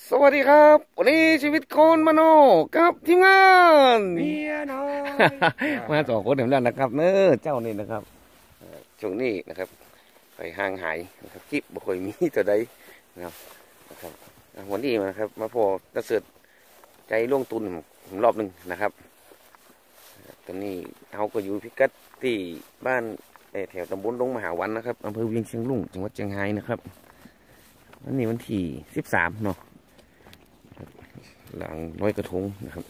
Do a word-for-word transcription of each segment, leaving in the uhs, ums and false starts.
สวัสดีครับวันนี้ชีวิตคนมโนกับทีมงานเมียน้อยมาสองคนเห็นแล้วนะครับเนอเจ้านี่นะครับช่วงนี้นะครับไปห่างหายนะครับคลิปบ่ค่อยมีตัวใดนะครับนะครับวันนี้นะครับมาพอตะเสือใจล่วงตุนรอบหนึ่งนะครับตอนนี้เขาก็อยู่พิกัดที่บ้านแถวตำบลดงมหาวันนะครับอำเภอเวียงเชียงรุ่งจังหวัดเชียงรายนะครับวันนี้วันที่สิบสามเนาะหลังร้อยกระทงนะครับ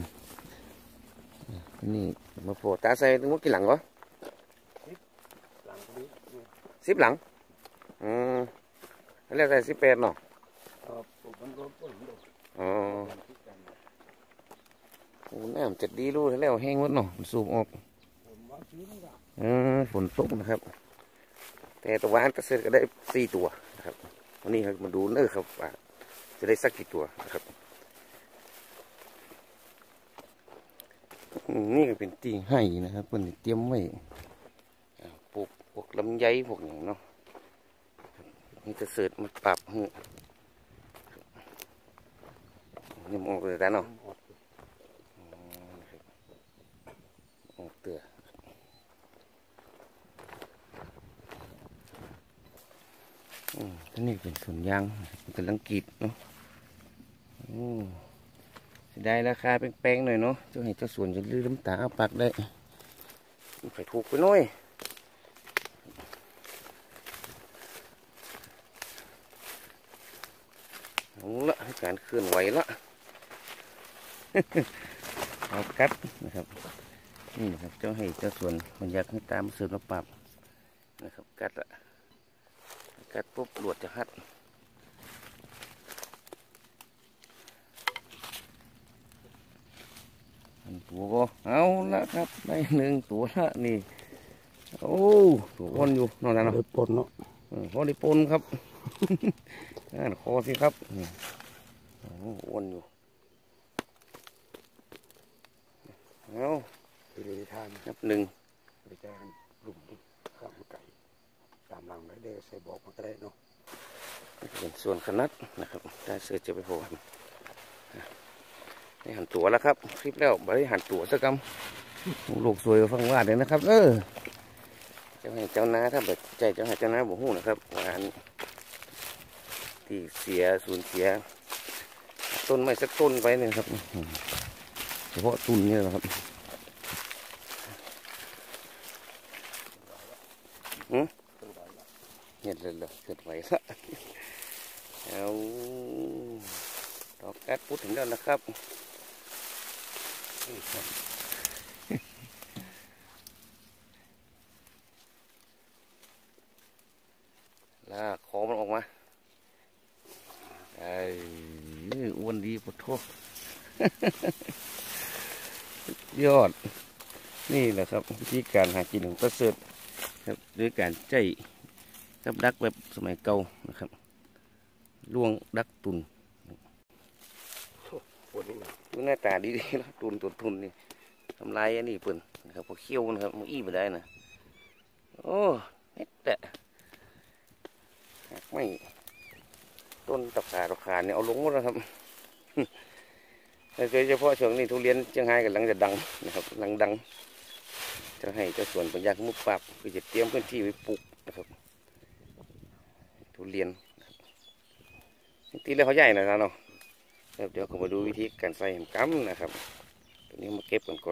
นี่มาโผล่ตาใส่ถึงว่ากี่หลังวะสิบหลังอืมแล้วใส่สิบแปดเนาะอ๋อโอ้น้ำจัดดีรู้แล้วแห้งหมดเนาะมันสูบออกเออฝนตกนะครับแต่ตัววานก็เสร็จก็ได้สี่ตัวนะครับวันนี้เรามาดูเนื้อครับว่าจะได้สักกี่ตัวนะครับนี่ก็เป็นตีให้นะครับเพื่อนเตรียมไว้ปลูกพวกลำไยพวกอย่างเนาะนี่จะเสร็จมาปรับหื้อนี่มองเลยแต่เนาะออกเตืออืมนี่เป็นสวนยางเป็นลังกีดเนาะอืมได้ราคาแป้งๆหน่อยเนาะเจ้าให้เจ้าสวนจะลื้อน้ำตาเอาปากได้ไข่ถูกไปหน่อยเอาละให้การเคลื่อนไหวละเอากัดนะครับนี่นะครับเจ้าให้เจ้าสวนมันอยากให้ตามเสือมาปรับนะครับกัดละกัดปุ๊บหลวดจะหัดตัวก็เอาละครับได้หนึ่งตัวละนี่โอ้ตัวอ้วนอยู่นอนนั่นเนาะปนเนาะพอได้ปนครับนั่นคอสิครับอ้วนอยู่เอาไปเลยทานนับหนึ่งไปแจ้งกลุ่มข้าวไก่ตามหลังได้ได้ใส่บอกมาก็ได้เนาะเป็นส่วนขนาดนะครับได้เสือจะไปโผล่ได้หันตัวแล้วครับคลิปแล้วบริหันตัวสักคำลูกสวยฟังว่าเลยนะครับเออเจ้าให้เจ้านาถ้าแบบใจเจ้าให้เจ้านาบอกหูนะครับงานที่เสียสูญเสียต้นไม้สักต้นไปเนี่ยครับเฉพาะต้นนี่แหละครับอืมเห็นเลยเลยเกิดไหวละเอาดอกกัดพูดถึงแล้วนะครับลากคอมันออกมาไอ้อ้วนดีปวดท้องยอดนี่แหละครับวิธีการหากินของประเสริฐครับด้วยการใจกับดักแบบสมัยเก่านะครับล่วงดักตุนดูหน้าตาดีๆแล้วตุนตัวทุนนี่ทำลายอันนี้เปิ่นนะครับพอเคี้ยวนะครับมันอี้ไปได้นะโอ้เน็ตแต่ไม่ต้นตับขาตับขาเนี่ยเอาลงหมดแล้วครับโดยเฉพาะช่วงนี้ทุเรียนเชียงรายกำลังจะดังนะครับกำลังดังจะให้เจ้าสวนปัญญามุกปราบคือจะเตรียมพื้นที่ไว้ปลูกนะครับทุเรียนตีแล้วเขาใหญ่หน่อยนะเนาะเดี๋ยวผมมาดูวิธีการใส่หกัมนะครับตัวนี้มาเก็บก่อนก่อน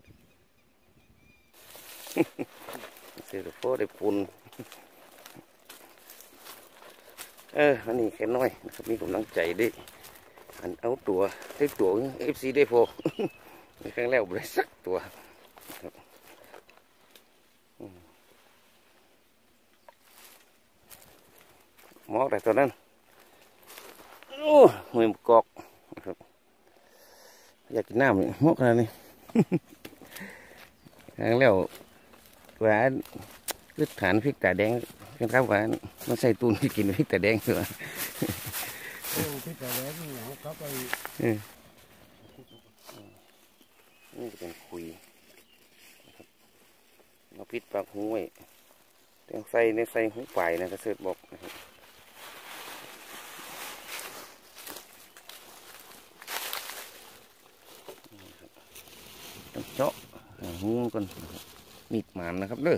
เสือโฟได้ปุ่นเอออันนี้แค่น้อยนะครับมีกำลังใจได้อันเอาตัวได้ตัวเอฟซีได้พอในครั้งแรกบริสักตัวมอกแต่ตอนนั้นโอ้มือกอกนะครับอยากกินน้ำเลยมอกอะไรนี่ครั้งแล้วหวานพืชฐานพริกตาแดงเป็นข้าวหวานมันใส่ตุนที่กินพริกตาแดงเหรอพริกตาแดงนี่เขาไปนี่จะเป็นคุยเราพิษปากหูไว้เตียงใส่ในใส่หูฝ่ายนะกระเสริฐบอกนะครับหูก่อนมีดหมานนะครับเด้อ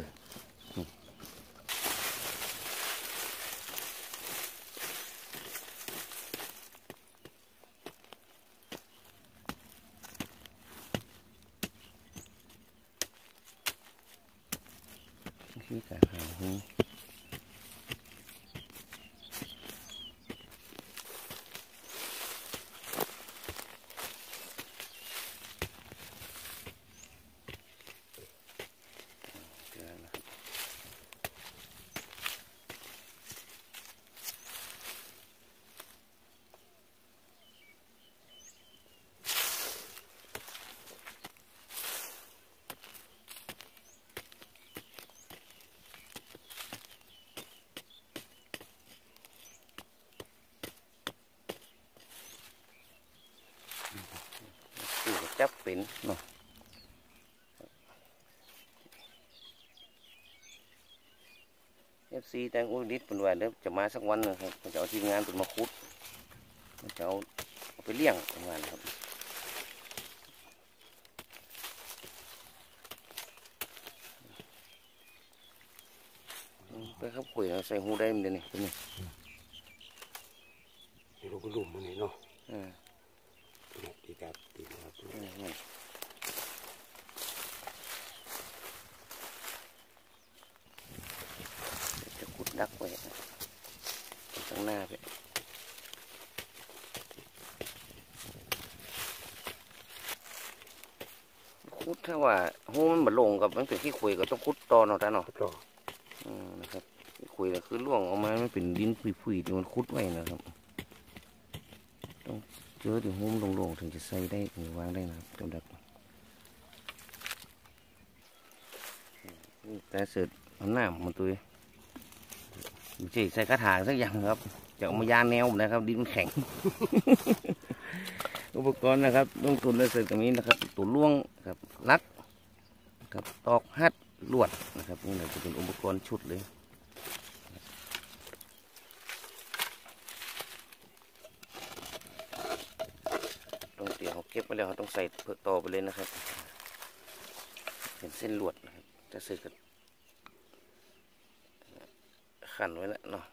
คือการหาหูจับเป็นเนาะเอฟซีแตงอุดิษเป็นว่าเดี๋ยวจะมาสักวันนะครับมันจะเอาทีมงานเป็นมาคุดมันจะเอาเอาไปเลี้ยงงานครับไปครับคุยใส่หูได้มันเดี๋ยวนี้เป็นไงลูกลุ่มมันนี่เนาะอ่าตีกับตีกับจะขุดดักไว้ข้างหน้าไปขุดถ้าว่าหูมันบลงกับมันเป็นที่คุยก็ต้องขุดตอนเอาแต่เนาะต่ออืมนะครับที่คุยก็คือล่วงออกมาไม่เป็นดินผุยๆที่มันขุดไว้นะครับต้องเจอถึงหูมันลงๆถึงจะใส่ได้ถึงวางได้นะครับตัวดักแต่เสร็จเอาหน้ามันตัวจีใส่กระถางสักอย่างครับจะเอามายาแนวนะครับดินมันแข็ง อุปกรณ์นะครับลงทุนและเสร็จตรงนี้นะครับตัวล่วงครับลักครับตอกฮัดลวดนะครับนี่จะเป็นอุปกรณ์ชุดเลยต้องเตี๋ยวเขาเก็บไปแล้วเขาต้องใส่เพื่อต่อไปเลยนะครับเป็นเส้นลวดนะครับจะเสร็จกันขันไว้แล้วเนาะ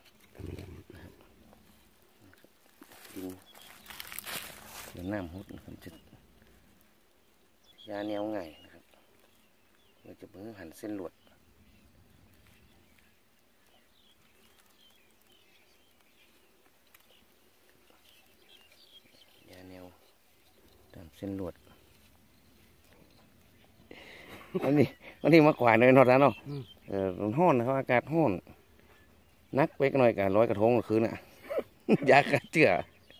ดินเดี๋ยวน้ำฮุดนะครับจะยาแนวง่ายนะครับเราจะเพิ่งหั่นเส้นลวดยาแนวตามเส้นลวดวันนี้วันนี้มากว่าเลยนอดแล้วเนาะเออห้อนนะครับอากาศห้อนนักไปกันหน่อยกันร้อยกระทงคืนน่ะยากระเจือ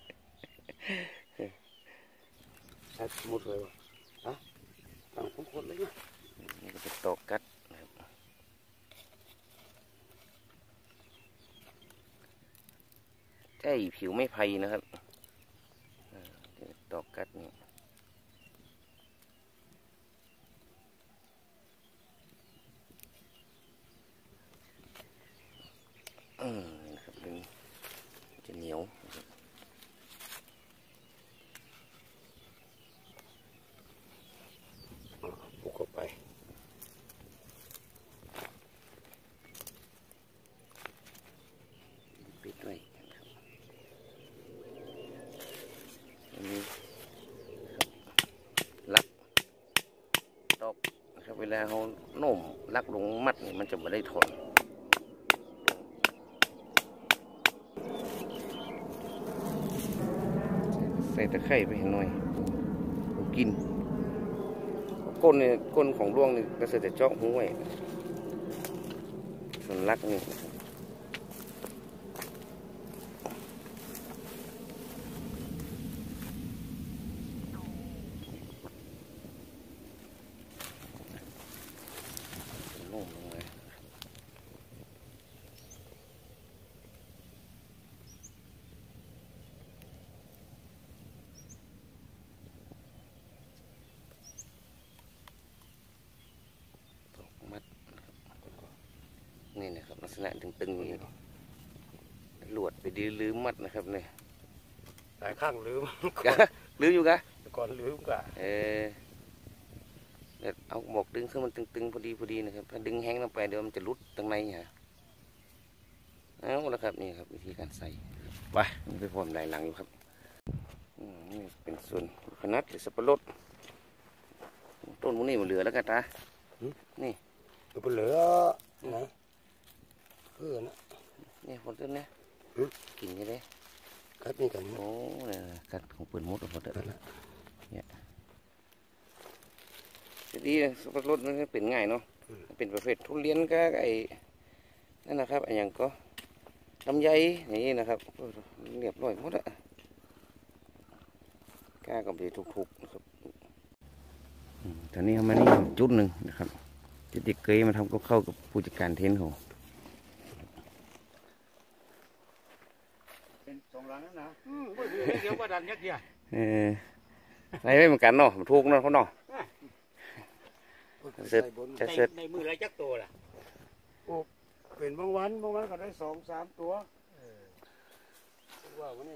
หมดเลยวะฮะต่างคนเลยนะนี่ก็จะตอกกัดใช่ผิวไม่ไผ่นะครับตอกกัดนี่อืมนะครับเป็นจะเหนียวปลุกเข้าไปปิดไว้ครับอันนี้ลักตอกนะครับเวลาเขาโน้มลักลงมัดนี่มันจะไม่ได้ทนใส่ตะไคร้ไปหน่อยกินก้นเนี่ยก้นของร่วงนี่ก็จะเจาะหูไว้ส่วนลักนี่โล่งลงเลยนี่นะครับลักษณะตึงๆนี่หลวดไปดีลืมมัดนะครับเนี่ยหลายข้างลืมลืมอยู่กะก่อนลืมกะเออเดี๋ยวเอาหมวกดึงขึ้นมันตึงๆพอดีพอดีนะครับถ้าดึงแห้งลงไปเดี๋ยวมันจะรุดตรงในฮะเอาละครับนี่ครับวิธีการใส่ไปมันไปพร้อมได้หลังอยู่ครับนี่เป็นส่วนขนาดหรือสับปะรดต้นมันนี่มันเหลือแล้วกันตานี่ตัวเหลือนะคือนะนี่คนต้นเนี่ยกินยังไงกัดนี่กันโอ้เนี่ยกัดของปืนมดหมดเลยเนี่ยจะดีสับปะรดมันเป็นง่ายเนาะเป็นประเภททุเรียนก็ไอ้นั่นนะครับไอ้อย่างก็ลำไยอย่างนี้นะครับเรียบร้อยหมดอะกล้ากับดีถูกๆนะครับตอนนี้เขามานี่จุดหนึ่งนะครับจะติดเกยมาทำก็เข้ากับผู้จัดการเทนของเป็นสองหลังนั่นนะอืมเดี๋ยวว่าดันยักษ์ใหญ่เออใส่ไว้เหมือนกันเนาะถูกเนาะเขาเนาะเสร็จจะเสร็จในมือไรจักตัวล่ะโอ้เป็นบางวันบางวันก็ได้สองสามตัวว่าวันนี้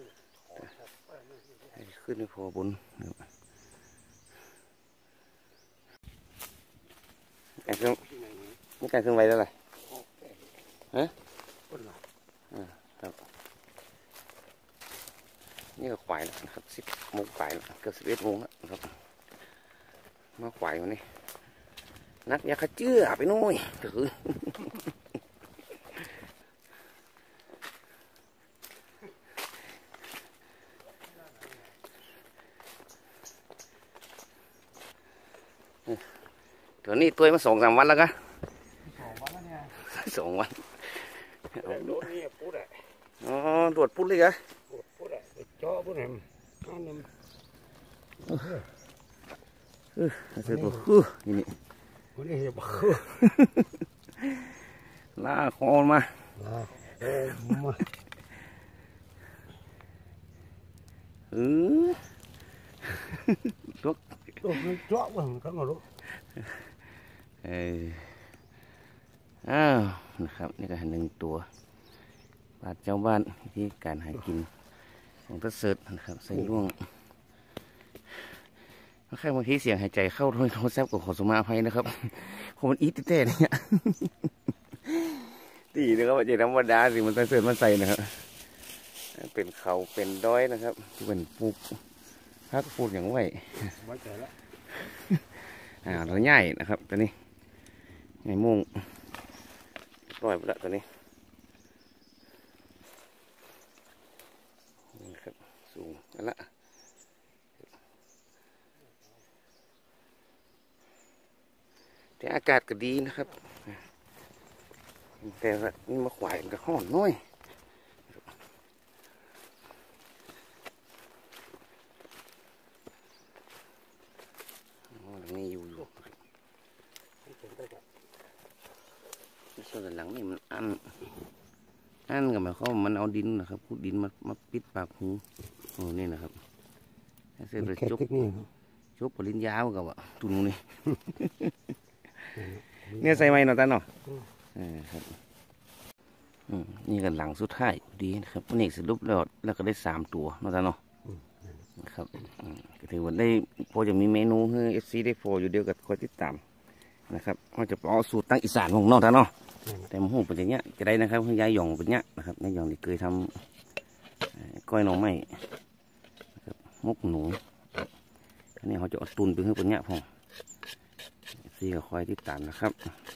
ขึ้นพอบนไอ้เครื่องนี่การเครื่องไว้แล้วไรฮะครับนี่ก็ขวายแล้วนะครับสิบโมงขวายแล้วเกือบสิบเอ็ดโมงแล้วนะครับมาขวายวันนี้นักยาขจื้อไปหน่อยถือตัวนี้ตัวมาสองสามวันแล้วกันสองวันแล้วเนี่ยสองวันโดนนี่ปุ๊ดอ่ะอ๋อตรวจปุ๊ดเลยกะปุ๊ดอ่ะจ่อปุ๊ดแหมอันนึงเออเสร็จตัวคือนี่วันนี้จะบ้าลาคอมาลาคอมาเออลุกลุกมันจ่อบ้างทั้งหมดลุกเอออ้าวนะครับนี่ก็หนึ่งตัวบาดเจ้าบ้านที่การหากินของตะเสิร์ตนะครับใส่ล่วงแค่บางทีเสียงหายใจเข้าโทรโทรศัพท์กับขอสมาภัยนะครับผมมันอีติเต้เนี่ยตีนะครับว่าจะธรรมดาสิมันตะเสิร์ตมันใส่นะครับเป็นเขาเป็นด้อยนะครับเป็นปูพักปูอย่างไหวไม่ใช่ละอ่าเราใหญ่นะครับตัวนี้ไงมุ่งร้อยไปละตัวนี้นี่ครับสูงนั่นละแต่อากาศก็ดีนะครับแต่นี่มาขวายกับห้อนน้อยนี่อยู่อยู่ส่วนหลังนี่มันอันอันกับหมายความมันเอาดินนะครับพูดดินมามาปิดปากหูโอ้นี่นะครับเสร็จเลยจุกจุกปริญญากับว่าตุนนี่เนี่ยใส่ไม้หน่อยตาเนาะครับนี่กันหลังสุดท้ายดีนะครับนี่สรุปแล้วแล้วก็ได้สามตัวเนาะตาเนาะครับก็ถือว่าได้พอจะมีเมนูให้เอฟซีได้พออยู่เดียวกับคอยติดตามนะครับเขาจะเอาสูตรตั้งอีสานของน้องท่านเนาะแต่มะฮุ่งเป็นอย่างเงี้ยจะได้นะครับยายหยองเป็นเงี้ยนะครับยายหยองที่เคยทำก้อยหน่อไม้มกหนูอันนี้เขาจะเอาตุนไปให้เป็นเงี้ยพอซีก็คอยติดตามนะครับ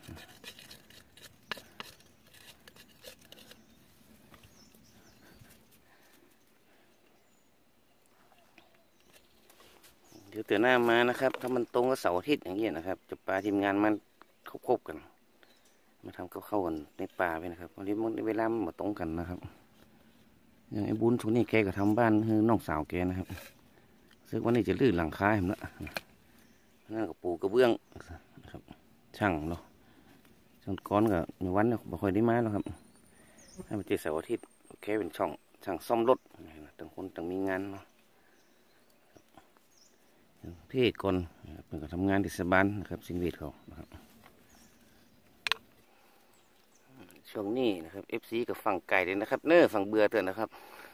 เดี๋ยวเตือนหน้ามานะครับถ้ามันตรงกับเสาร์อาทิตย์อย่างเงี้ยนะครับจะปลาทีมงานมันควบกันมาทำเข้าๆกันในป่าไปนะครับวันนี้มันเวลามันมาตรงกันนะครับอย่างไอ้บุญช่วงนี้แกก็ทำบ้านให้น้องสาวแกนะครับซึ่งวันนี้จะลื้อหลังคาเห็นละนั่นก็ปูกระเบื้องนะครับช่างเนาะช่างก้อนกับวันเนี่ยบ่ค่อยได้มาแล้วครับให้มันเจอเสาร์อาทิตย์แกเป็นช่องช่างซ่อมรถต่างคนต่างมีงานเนาะพี่ก่อนเป็นการทำงานที่สบานนะครับสิ่งเวทเขานะครับช่วงนี้นะครับเอฟซีกับฝั่งไก่เลยนะครับเน้อฝั่งเบื่อเตือนนะครับ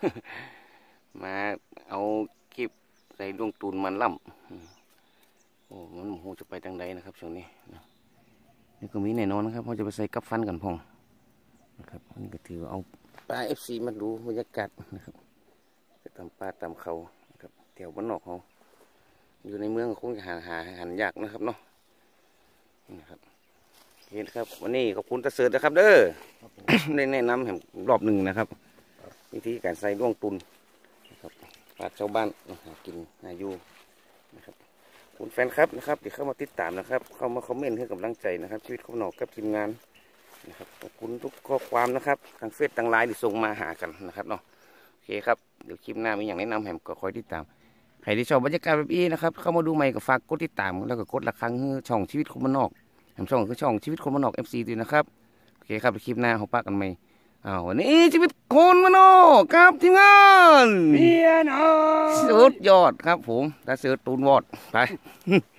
มาเอาคลิปใส่ดวงตูนมันล่ำอ้มันหูจะไปทางใดนะครับช่วงนี้นี่ก็มีแน่นอนนะครับเขาจะไปใส่กับฟันกันพองนะครับนี่ก็ถือเอาปลาเอฟซีมาดูบรรยากาศนะครับไปตามป่าตามเขานะครับแถวบ้านนอกเขาอยู่ในเมืองคงจะหาหาหันยากนะครับเนาะนี่นะครับเห็นครับวันนี้ขอบคุณตาเสิร์ตนะครับเด้อ ได้แนะนำแห่งรอบหนึ่งนะครับวิธีการใส่ร่วงตุนนะครับปลาชาวบ้านหากินหาอยู่นะครับคุณแฟนครับนะครับที่เข้ามาติดตามนะครับเข้ามาคอมเมนต์ให้กำลังใจนะครับชีวิตของหนอกกับทีมงานนะครับขอบคุณทุกข้อความนะครับทางเฟซทางไลน์ที่ส่งมาหากันนะครับเนาะโอเคครับเดี๋ยวคลิปหน้ามีอย่างแนะนำแหมก็คอยติดตามใครที่ชอบบรรยากาศแบบนี้นะครับเข้ามาดูใหม่ก็ฝากกดติดตามแล้วก็กดละครั้งช่องชีวิตคนบ้านนอกแหมช่องคือช่องชีวิตคนบ้านนอก เอฟ ซี ด้วยนะครับโอเคครับคลิปหน้าเขาปะกันใหม่อ้าววันนี้ชีวิตคนบ้านนอกครับทีมงานเมียนอสุดยอดครับผมตาเสือตูนวอดไป